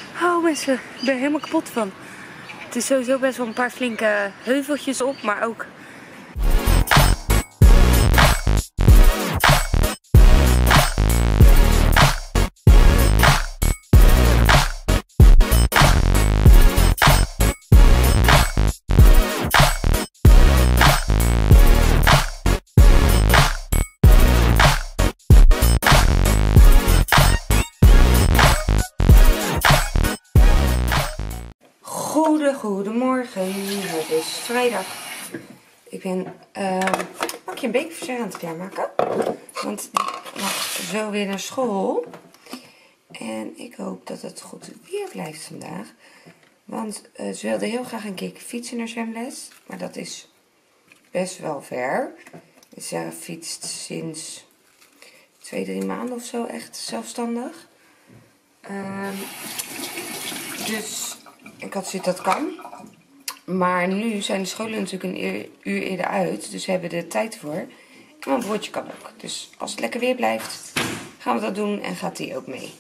Oh mensen, ik ben er helemaal kapot van. Het is sowieso best wel een paar flinke heuveltjes op, maar ook... Goedemorgen, het is vrijdag. Ik ben een pakje een bekerverzeg aan het klaarmaken. Want die mag zo weer naar school. En ik hoop dat het goed weer blijft vandaag. Want ze wilde heel graag een keer fietsen naar zwemles. Maar dat is best wel ver. Ze fietst sinds 2-3 maanden of zo echt zelfstandig. Dus ik had zoiets dat kan. Maar nu zijn de scholen natuurlijk een uur eerder uit. Dus we hebben er tijd voor. En mijn broertje kan ook. Dus als het lekker weer blijft, gaan we dat doen. En gaat die ook mee.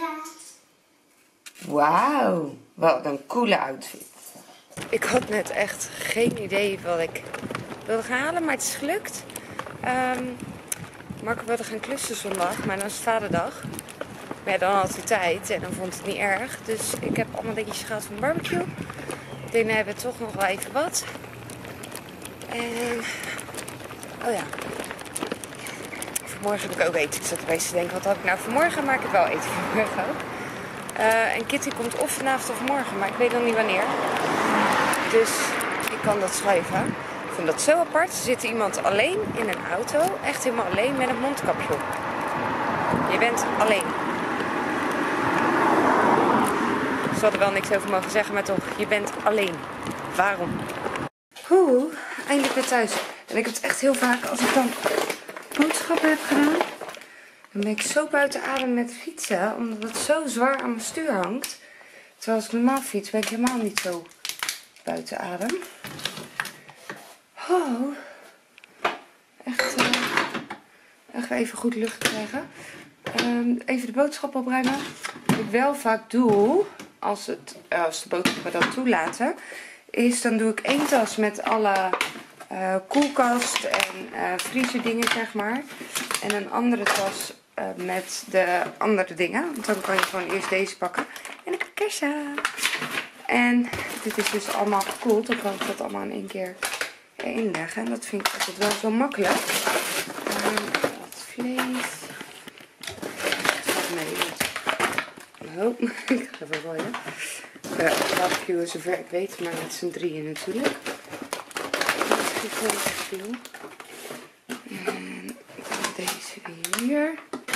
Wauw. Wat een coole outfit. Ik had net echt geen idee wat ik wilde gaan halen. Maar het is gelukt. Marco wilde gaan klussen zondag. Maar dan is het vaderdag. Maar ja, dan had hij tijd. En dan vond het niet erg. Dus ik heb allemaal dingetjes gehaald van barbecue. Daarna hebben we toch nog wel even wat. En... oh ja. Vanmorgen heb ik ook eten. Ik zat opeens te denken, wat had ik nou vanmorgen? Maar ik heb wel eten vanmorgen ook. En Kitty komt of vanavond of morgen. Maar ik weet nog niet wanneer. Dus ik kan dat schrijven. Ik vind dat zo apart. Er zit iemand alleen in een auto. Echt helemaal alleen met een mondkapje op. Je bent alleen. Ze hadden wel niks over mogen zeggen, maar toch, je bent alleen. Waarom? Eindelijk weer thuis. En ik heb het echt heel vaak, als ik dan boodschappen heb gedaan, dan ben ik zo buiten adem met fietsen, omdat het zo zwaar aan mijn stuur hangt. Terwijl als ik normaal fiets, ben ik helemaal niet zo buiten adem. Echt even goed lucht krijgen. Even de boodschappen opruimen. Wat ik wel vaak doe, als de boodschappen dat toelaten, is dan doe ik 1 tas met alle koelkast en vriezerdingen, zeg maar. En een andere tas met de andere dingen. Want dan kan je gewoon eerst deze pakken. En een kersen. En dit is dus allemaal gekoeld. Dan kan ik dat allemaal in één keer erin leggen. En dat vind ik altijd wel zo makkelijk. Wat vlees. Ik ga even gooien. Barbecue is zover ik weet, maar met z'n drieën natuurlijk. Dat is gewoon veel. En deze weer hier.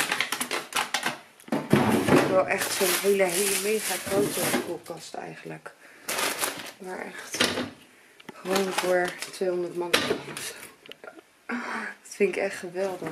Ik wil echt zo'n hele mega grote koelkast eigenlijk. Maar echt gewoon voor 200 man of zo. Dat vind ik echt geweldig.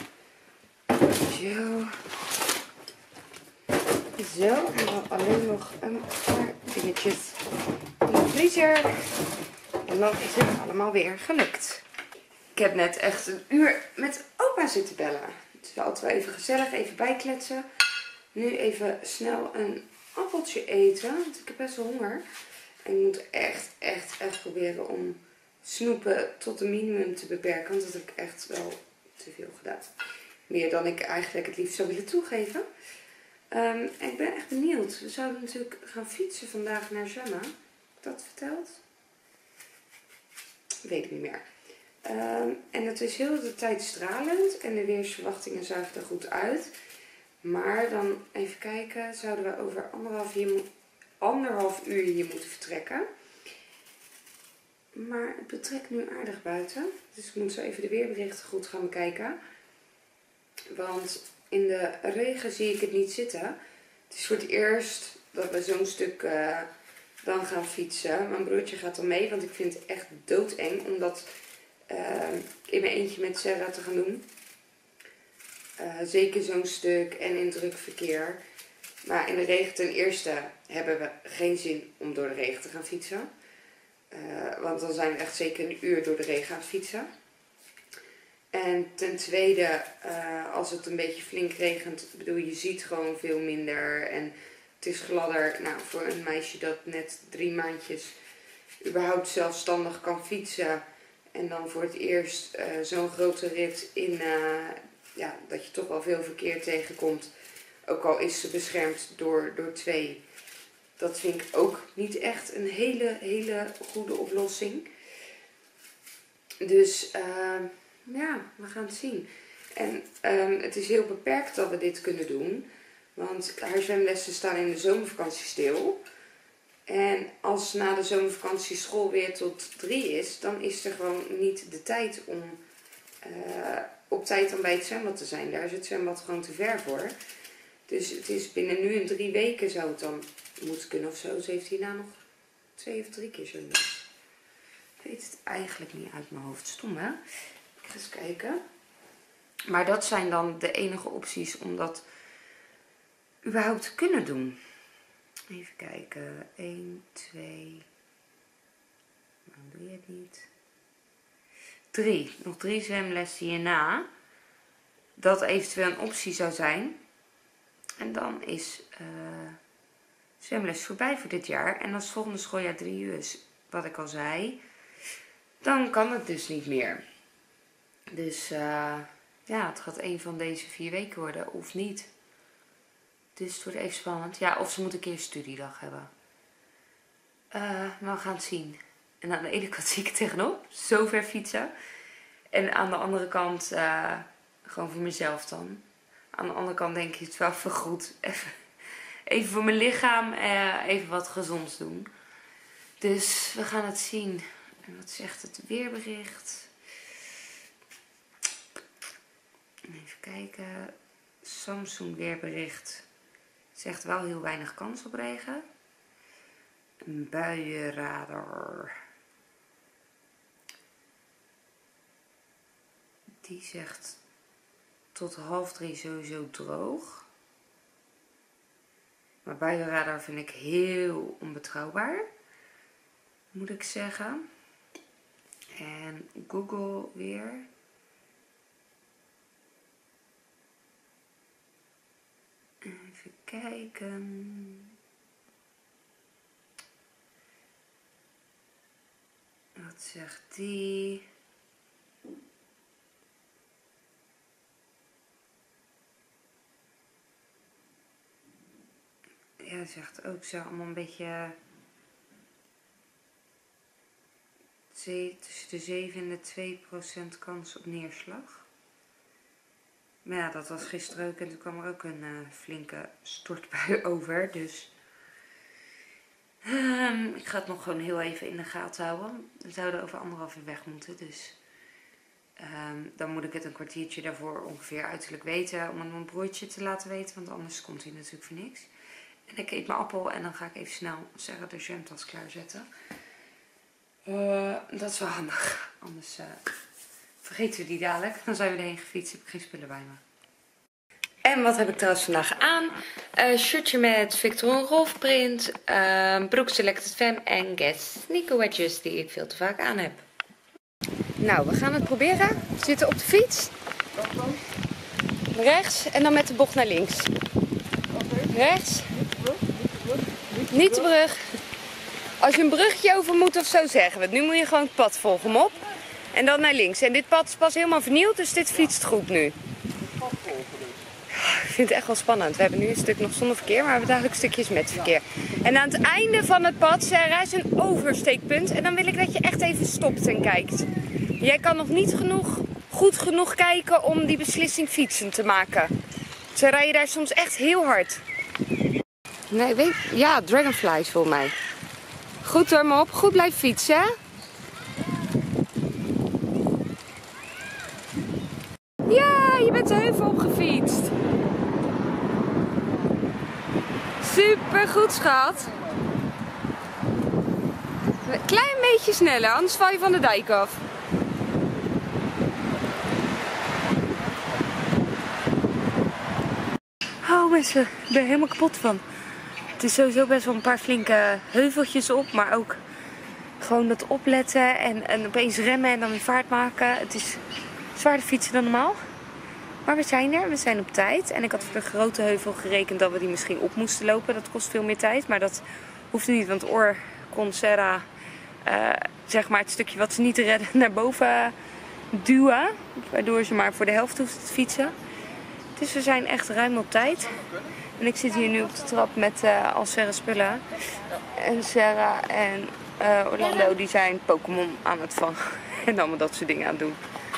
Zo, en dan alleen nog een paar dingetjes in de vriezer. En dan is het allemaal weer gelukt. Ik heb net echt een uur met opa zitten bellen. Het is altijd wel even gezellig, even bijkletsen. Nu even snel een appeltje eten, want ik heb best wel honger. En ik moet echt proberen om snoepen tot een minimum te beperken. Want dat heb ik echt wel te veel gedaan. Meer dan ik eigenlijk het liefst zou willen toegeven. En ik ben echt benieuwd. We zouden natuurlijk gaan fietsen vandaag naar zwemmen. Heb ik dat verteld? Weet ik niet meer. En het is heel de tijd stralend. En de weersverwachtingen zagen er goed uit. Maar dan even kijken. Zouden we over anderhalf uur hier moeten vertrekken. Maar het betrekt nu aardig buiten. Dus ik moet zo even de weerberichten goed gaan bekijken. Want in de regen zie ik het niet zitten. Het is voor het eerst dat we zo'n stuk dan gaan fietsen. Mijn broertje gaat dan mee, want ik vind het echt doodeng om dat in mijn eentje met Sarah te gaan doen. Zeker zo'n stuk en in druk verkeer. Maar in de regen ten eerste hebben we geen zin om door de regen te gaan fietsen. Want dan zijn we echt zeker een uur door de regen aan het fietsen. En ten tweede, als het een beetje flink regent, bedoel je ziet gewoon veel minder. En Het is gladder. Nou, voor een meisje dat net 3 maandjes überhaupt zelfstandig kan fietsen. En dan voor het eerst zo'n grote rit in, ja, dat je toch wel veel verkeer tegenkomt. Ook al is ze beschermd door 2. Dat vind ik ook niet echt een hele goede oplossing. Dus ja, we gaan het zien. En het is heel beperkt dat we dit kunnen doen. Want haar zwemlessen staan in de zomervakantie stil. En als na de zomervakantie school weer tot 3 is, dan is er gewoon niet de tijd om op tijd dan bij het zwembad te zijn. Daar is het zwembad gewoon te ver voor. Dus het is binnen nu en 3 weken zou het dan moeten kunnen of zo. Ze heeft hierna nog 2 of 3 keer zo'n les. Ik weet het eigenlijk niet uit mijn hoofd. Stom, hè? Ik ga eens kijken. Maar dat zijn dan de enige opties om dat überhaupt te kunnen doen. Even kijken. 1, 2. Waarom doe je het niet? 3. Nog 3 zwemlessen hierna. Dat eventueel een optie zou zijn. En dan is zwemles voorbij voor dit jaar. En als het volgende schooljaar 3 uur is, wat ik al zei, dan kan het dus niet meer. Dus ja, het gaat een van deze 4 weken worden of niet. Dus het wordt even spannend. Ja, of ze moet een keer een studiedag hebben. Maar we gaan het zien. En aan de ene kant zie ik het tegenop. Zo ver fietsen. En aan de andere kant gewoon voor mezelf dan. Aan de andere kant denk ik het wel goed. Even voor mijn lichaam. Even wat gezonds doen. Dus we gaan het zien. En wat zegt het weerbericht? Even kijken. Samsung weerbericht. Zegt wel heel weinig kans op regen. Een buienradar. Die zegt tot 2:30 sowieso droog. Maar buienradar vind ik heel onbetrouwbaar. Moet ik zeggen. En Google weer. Even kijken. Wat zegt die? Ja, zegt ook zo allemaal een beetje tussen de 7 en de 2% kans op neerslag. Maar ja, dat was gisteren ook en toen kwam er ook een flinke stortbui over. Dus ik ga het nog gewoon heel even in de gaten houden. We zouden over 1,5 uur weg moeten, dus dan moet ik het een kwartiertje daarvoor ongeveer uiterlijk weten. Om het mijn broertje te laten weten, want anders komt hij natuurlijk voor niks. En ik eet mijn appel en dan ga ik even snel zeggen de jamtas klaarzetten. Dat is wel handig. Anders vergeten we die dadelijk. Dan zijn we erheen gefietst. Heb ik geen spullen bij me. En wat heb ik trouwens vandaag aan? Shirtje met Victor Rolf print. Broek Selected Femme en Guess sneaker wedges die ik veel te vaak aan heb. Nou, we gaan het proberen. We zitten op de fiets. Rechts en dan met de bocht naar links. Rechts. Niet de brug. Als je een brugje over moet of zo zeggen we het. Nu moet je gewoon het pad volgen, hem op. En dan naar links. En dit pad is pas helemaal vernieuwd, dus dit fietst goed nu. Ik vind het echt wel spannend. We hebben nu een stuk nog zonder verkeer, maar we hebben dadelijk stukjes met verkeer. En aan het einde van het pad, Sarah, is een oversteekpunt. En dan wil ik dat je echt even stopt en kijkt. Jij kan nog niet goed genoeg kijken om die beslissing fietsen te maken. Ze rijden daar soms echt heel hard. Nee, weet je? Ja, dragonflies volgens mij. Goed hoor, maar op. Goed blijven fietsen, hè? Ja, je bent de heuvel opgefietst. Super goed, schat. Een klein beetje sneller, anders val je van de dijk af. Oh mensen, ik ben er helemaal kapot van. Het is sowieso best wel een paar flinke heuveltjes op, maar ook gewoon dat opletten en opeens remmen en dan weer vaart maken. Het is zwaarder fietsen dan normaal. Maar we zijn er, we zijn op tijd. En ik had voor de grote heuvel gerekend dat we die misschien op moesten lopen. Dat kost veel meer tijd, maar dat hoeft niet. Want Oor kon Sarah, zeg maar het stukje wat ze niet te redden, naar boven duwen. Waardoor ze maar voor de helft hoeft te fietsen. Dus we zijn echt ruim op tijd. En ik zit hier nu op de trap met al Sarah's spullen. En Sarah en Orlando die zijn Pokémon aan het vangen. En allemaal dat soort dingen aan het doen.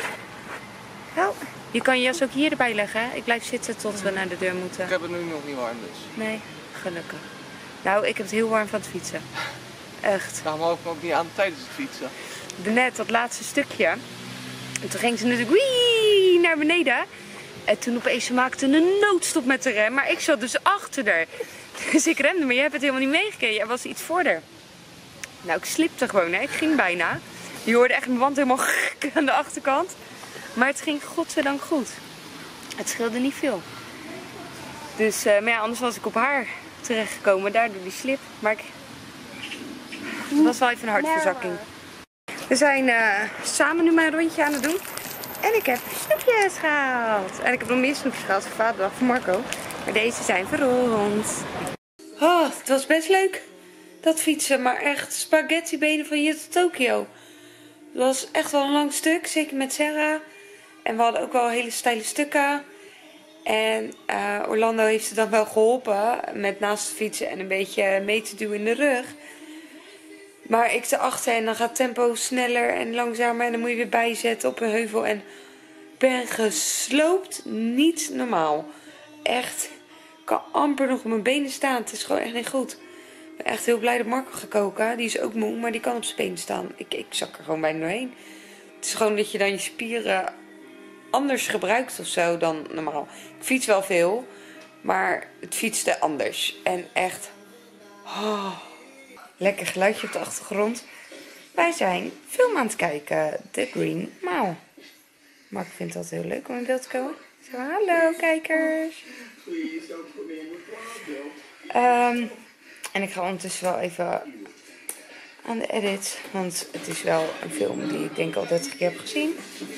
Nou, je kan je jas ook hier erbij leggen. Hè? Ik blijf zitten tot we naar de deur moeten. Ik heb het nu nog niet warm dus. Nee, gelukkig. Nou, ik heb het heel warm van het fietsen. Echt. Daarom hou ik me ook niet aan tijdens het fietsen. Net dat laatste stukje. En toen ging ze natuurlijk wii naar beneden. En toen opeens ze maakte een noodstop met de rem. Maar ik zat dus achter haar. Dus ik remde, maar jij hebt het helemaal niet meegekregen. Jij was iets voor haar. Nou, ik slipte gewoon. Hè. Ik ging bijna. Je hoorde echt mijn wand helemaal aan de achterkant. Maar het ging godzijdank goed. Het scheelde niet veel. Dus, maar ja, anders was ik op haar terechtgekomen. Daardoor die slip. Maar het was wel even een hartverzakking. We zijn samen nu maar een rondje aan het doen. En ik heb snoepjes gehaald. En ik heb nog meer snoepjes gehaald voor vaderdag voor Marco. Maar deze zijn voor ons. Oh, het was best leuk. Dat fietsen. Maar echt spaghettibenen van hier tot Tokio. Het was echt wel een lang stuk. Zeker met Sarah. En we hadden ook wel hele steile stukken. En Orlando heeft ze dan wel geholpen. Met naast het fietsen en een beetje mee te duwen in de rug. Maar ik erachter en dan gaat het tempo sneller en langzamer. En dan moet je weer bijzetten op een heuvel. En ik ben gesloopt. Niet normaal. Echt. Ik kan amper nog op mijn benen staan. Het is gewoon echt niet goed. Ik ben echt heel blij dat Marco gaat koken. Die is ook moe, maar die kan op zijn benen staan. Ik zak er gewoon bijna doorheen. Het is gewoon dat je dan je spieren anders gebruikt of zo dan normaal. Ik fiets wel veel. Maar het fietste anders. En echt... Oh. Lekker geluidje op de achtergrond. Wij zijn film aan het kijken. The Green Mile. Mark vindt dat heel leuk om in beeld te komen. Zo, hallo kijkers. En ik ga ondertussen wel even aan de edit. Want het is wel een film die ik denk al 30 keer heb gezien.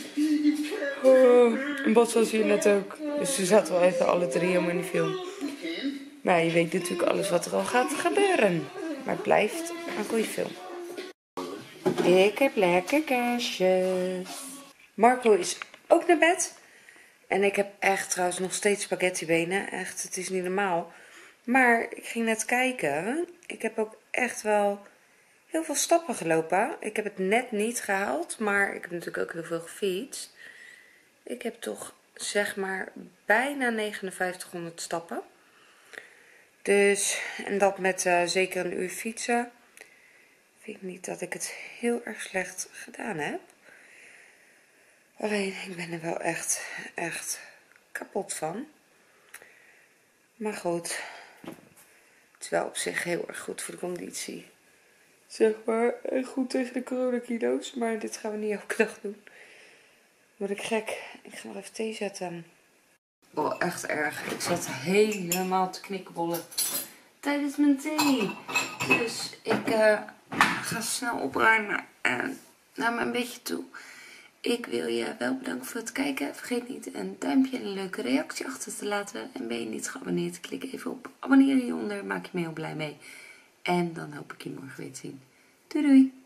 En Bas was hier net ook. Dus we zaten wel even alle drie om in de film. Maar je weet natuurlijk alles wat er al gaat gebeuren. Maar het blijft een goede film. Ik heb lekker kerstjes. Marco is ook naar bed. En ik heb echt trouwens nog steeds spaghettibenen. Echt, het is niet normaal. Maar ik ging net kijken. Ik heb ook echt wel heel veel stappen gelopen. Ik heb het net niet gehaald. Maar ik heb natuurlijk ook heel veel gefietst. Ik heb toch zeg maar bijna 5900 stappen. Dus, en dat met zeker een uur fietsen. Vind ik niet dat ik het heel erg slecht gedaan heb. Alleen, ik ben er wel echt kapot van. Maar goed, het is wel op zich heel erg goed voor de conditie. Zeg maar, goed tegen de coronakilo's. Maar dit gaan we niet elke dag doen. Word ik gek. Ik ga nog even thee zetten. Oh, echt erg. Ik zat helemaal te knikkenbollen tijdens mijn thee. Dus ik ga snel opruimen en naar me een beetje toe. Ik wil je wel bedanken voor het kijken. Vergeet niet een duimpje en een leuke reactie achter te laten. En ben je niet geabonneerd, klik even op abonneren hieronder. Maak je me heel blij mee. En dan hoop ik je morgen weer te zien. Doei doei!